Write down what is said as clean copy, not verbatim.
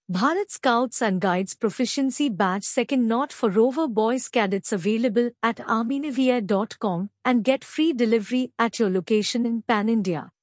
Bharat Scouts and Guides Proficiency Badge Second Knot for Rover Boys Cadets available at ArmyNavyAir.com and get free delivery at your location in Pan India.